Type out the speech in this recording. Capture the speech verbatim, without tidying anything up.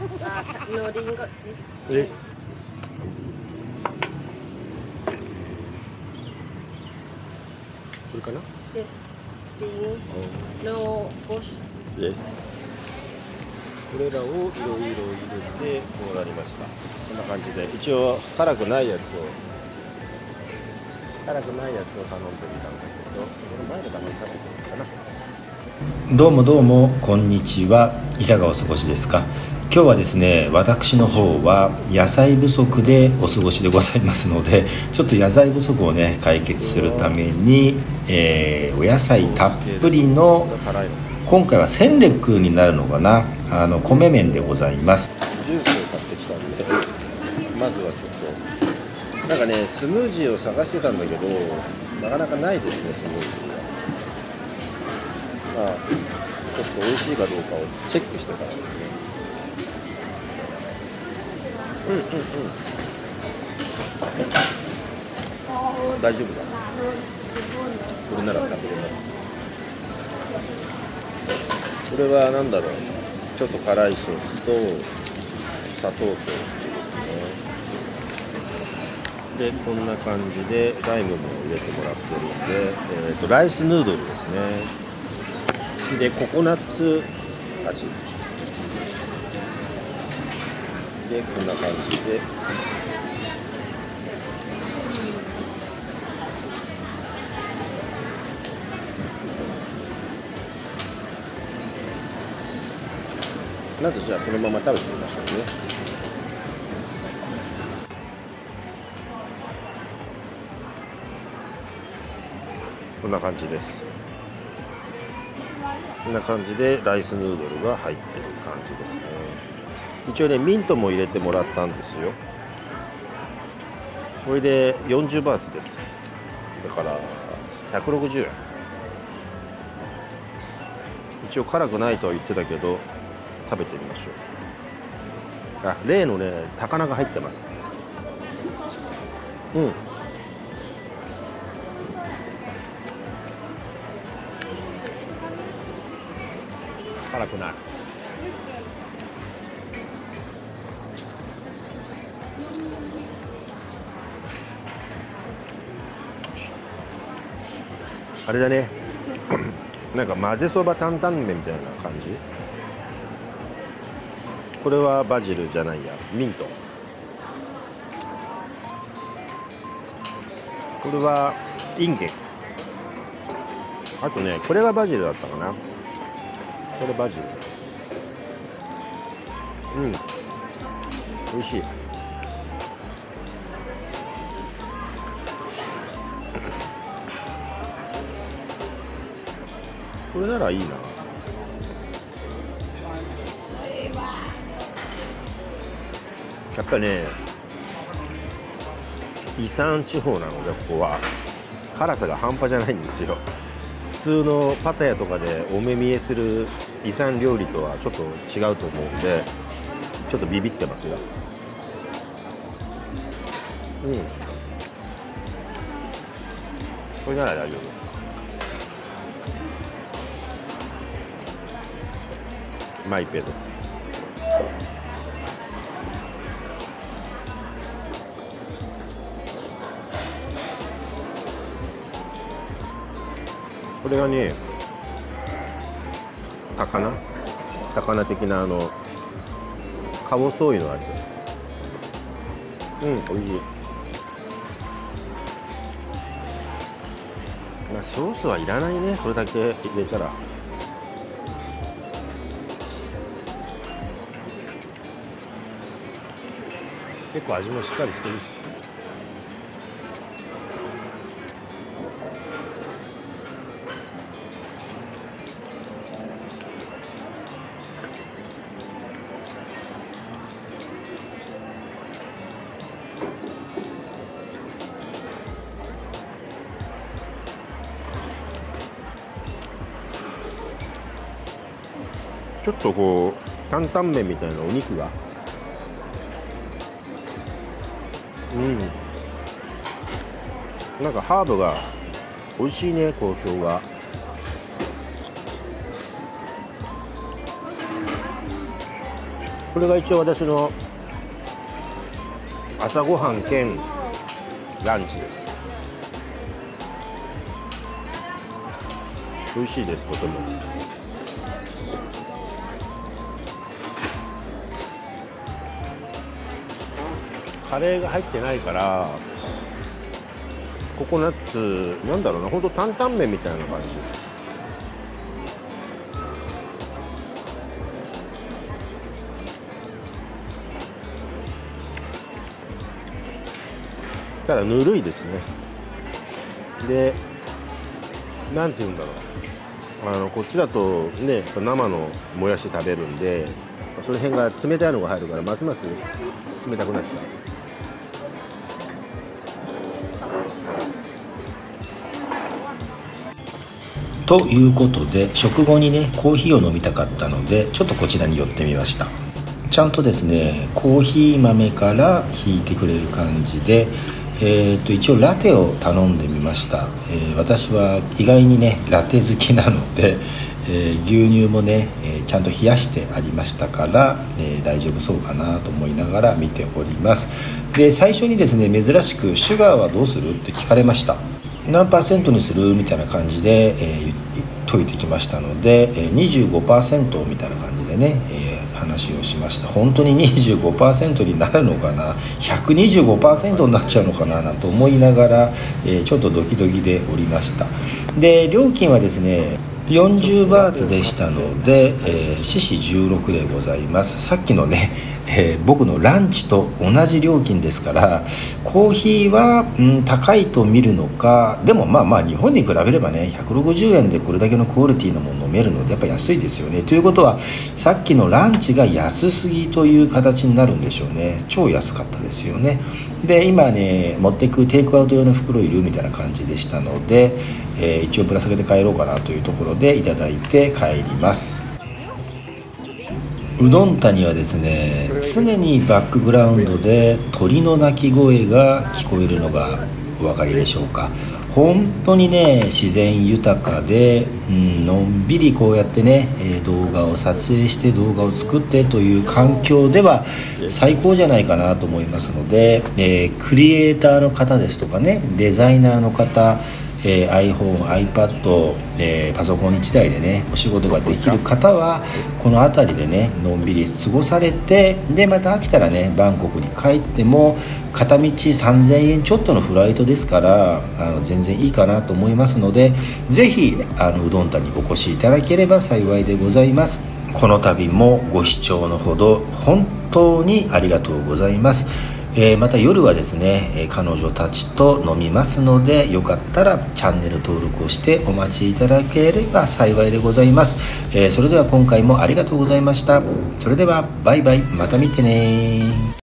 Ah, no ringo. This. Yes.これかな This. Ring. No push. Yes. これらをいろいろ入れてこうなりました。こんな感じで一応辛くないやつを辛くないやつを頼んでみたんだけど、この前のために食べてみるかな。 どうもどうもこんにちは。いかがお過ごしですか。今日はですね、私の方は野菜不足でお過ごしでございますので、ちょっと野菜不足をね解決するために、えー、お野菜たっぷりの今回はセンレックになるのかな、あの米麺でございます。 ジュースを買ってきたんで、まずはちょっとなんかねスムージーを探してたんだけどなかなかないですね、スムージーが。まあちょっと美味しいかどうかをチェックしてからですね。うんうんうん、大丈夫だ。これなら食べれます。これは何だろう、ちょっと辛いソースと砂糖とですね。でこんな感じでライムも入れてもらってるんで、えー、とライスヌードルですね。でココナッツ味でこんな感じでまずじゃあこのまま食べてみましょうね。こんな感じです。こんな感じでライスヌードルが入ってる感じですね。一応ねミントも入れてもらったんですよ。これでよんじゅうバーツです。だからひゃくろくじゅうえん。一応辛くないとは言ってたけど食べてみましょう。あ、例のね高菜が入ってます。うん、辛くない。あれだねなんか混ぜそば担々麺みたいな感じ。これはバジルじゃないや、ミント。これはインゲン。あとねこれがバジルだったかな。これバジル。うん、美味しい。これならいいな。やっぱりねイサン地方なのでここは辛さが半端じゃないんですよ。普通のパタヤとかでお目見えするイサン料理とはちょっと違うと思うんでちょっとビビってますよ。うん、これなら大丈夫。マイペです。これがね高菜高菜的なあのかぼそいの味。うん、美味しい。まあソースはいらないね、これだけ入れたら。結構味もしっかりしてるし。ちょっとこう担々麺みたいなお肉がうんなんかハーブが美味しいね。香草がこれが一応私の朝ごはん兼ランチです。美味しいです、とても。カレーが入ってないからココナッツ、なんだろうな、ほんと担々麺みたいな感じ。ただぬるいですね。で、なんていうんだろう、あのこっちだとね生のもやし食べるんで、その辺が冷たいのが入るからますます冷たくなっちゃう。 ということで、食後にねコーヒーを飲みたかったのでちょっとこちらに寄ってみました。ちゃんとですねコーヒー豆からひいてくれる感じで、えー、と一応ラテを頼んでみました。えー、私は意外にねラテ好きなので、えー、牛乳もね、えー、ちゃんと冷やしてありましたから、えー、大丈夫そうかなと思いながら見ております。で、最初にですね珍しくシュガーはどうするって聞かれました。何パーセントにするみたいな感じで、えー、解いてきましたので、えー、にじゅうごパーセント みたいな感じでね、えー、話をしました。本当に にじゅうごパーセント になるのかな、 ひゃくにじゅうごパーセント になっちゃうのかななんて思いながら、えー、ちょっとドキドキでおりました。で、料金はですねよんじゅうバーツでしたので、えー、ししじゅうろくでございます。さっきのね、えー、僕のランチと同じ料金ですから、コーヒーは、うん、高いと見るのか、でもまあまあ日本に比べればねひゃくろくじゅうえんでこれだけのクオリティのものを飲めるのでやっぱ安いですよね。ということはさっきのランチが安すぎという形になるんでしょうね。超安かったですよね。で、今ね持っていくテイクアウト用の袋いるみたいな感じでしたので、えー、一応ぶら下げて帰ろうかなというところでいただいて帰ります。うどん谷はですね常にバックグラウンドで鳥の鳴き声が聞こえるのがお分かりでしょうか。本当にね自然豊かで、うん、のんびりこうやってね、えー、動画を撮影して動画を作ってという環境では最高じゃないかなと思いますので、えー、クリエイターの方ですとかね、デザイナーの方、えー、iPhone、iPad、えー、パソコンいちだいでねお仕事ができる方はこの辺りでねのんびり過ごされて、でまた飽きたらねバンコクに帰っても片道さんぜんえんちょっとのフライトですから、あの全然いいかなと思いますので、ぜひあのうどん谷にお越しいただければ幸いでございます。この度もご視聴のほど本当にありがとうございます。えー、また夜はですね、えー、彼女たちと飲みますので、よかったらチャンネル登録をしてお待ちいただければ幸いでございます。えー、それでは今回もありがとうございました。それではバイバイ、また見てね。